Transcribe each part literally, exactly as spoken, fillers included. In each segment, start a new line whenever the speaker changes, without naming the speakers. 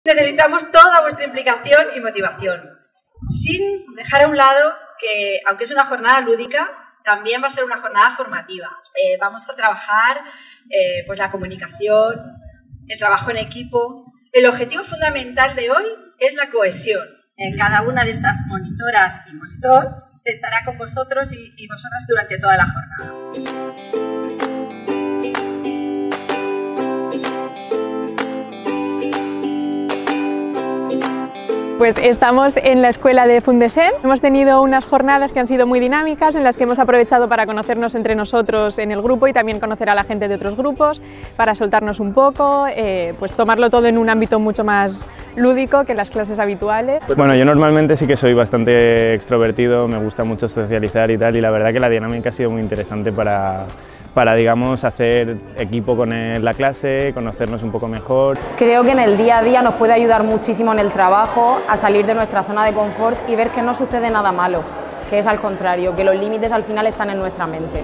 Necesitamos toda vuestra implicación y motivación, sin dejar a un lado que, aunque es una jornada lúdica, también va a ser una jornada formativa. Eh, vamos a trabajar eh, pues la comunicación, el trabajo en equipo. El objetivo fundamental de hoy es la cohesión. Eh, cada una de estas monitoras y monitor estará con vosotros y, y vosotras durante toda la jornada.
Pues estamos en la escuela de Fundesen. Hemos tenido unas jornadas que han sido muy dinámicas, en las que hemos aprovechado para conocernos entre nosotros en el grupo y también conocer a la gente de otros grupos, para soltarnos un poco, eh, pues tomarlo todo en un ámbito mucho más lúdico que las clases habituales.
Bueno, yo normalmente sí que soy bastante extrovertido, me gusta mucho socializar y tal, y la verdad que la dinámica ha sido muy interesante para... para, digamos, hacer equipo con la clase, conocernos un poco mejor.
Creo que en el día a día nos puede ayudar muchísimo en el trabajo a salir de nuestra zona de confort y ver que no sucede nada malo, que es al contrario, que los límites al final están en nuestra mente.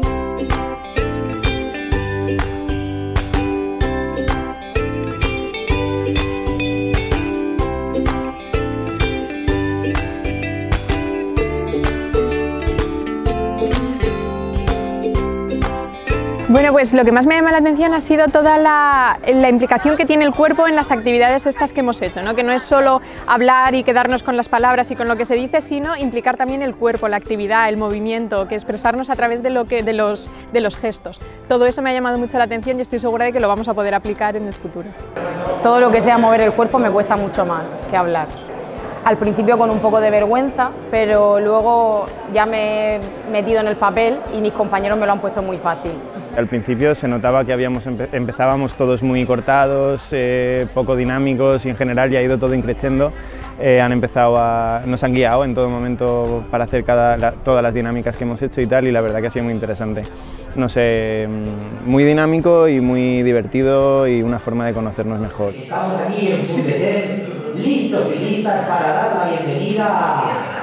Bueno, pues lo que más me llama la atención ha sido toda la, la implicación que tiene el cuerpo en las actividades estas que hemos hecho, ¿no? Que no es solo hablar y quedarnos con las palabras y con lo que se dice, sino implicar también el cuerpo, la actividad, el movimiento, que expresarnos a través de, lo que, de, los, de los gestos. Todo eso me ha llamado mucho la atención y estoy segura de que lo vamos a poder aplicar en el futuro.
Todo lo que sea mover el cuerpo me cuesta mucho más que hablar. Al principio con un poco de vergüenza, pero luego ya me he metido en el papel y mis compañeros me lo han puesto muy fácil.
Al principio se notaba que habíamos empe empezábamos todos muy cortados, eh, poco dinámicos y en general ya ha ido todo increciendo. Eh, han empezado a, nos han guiado en todo momento para hacer cada, la, todas las dinámicas que hemos hecho y tal, y la verdad que ha sido muy interesante. No sé, muy dinámico y muy divertido y una forma de conocernos mejor.
Estamos aquí en Fundesen, listos y listas para dar la bienvenida a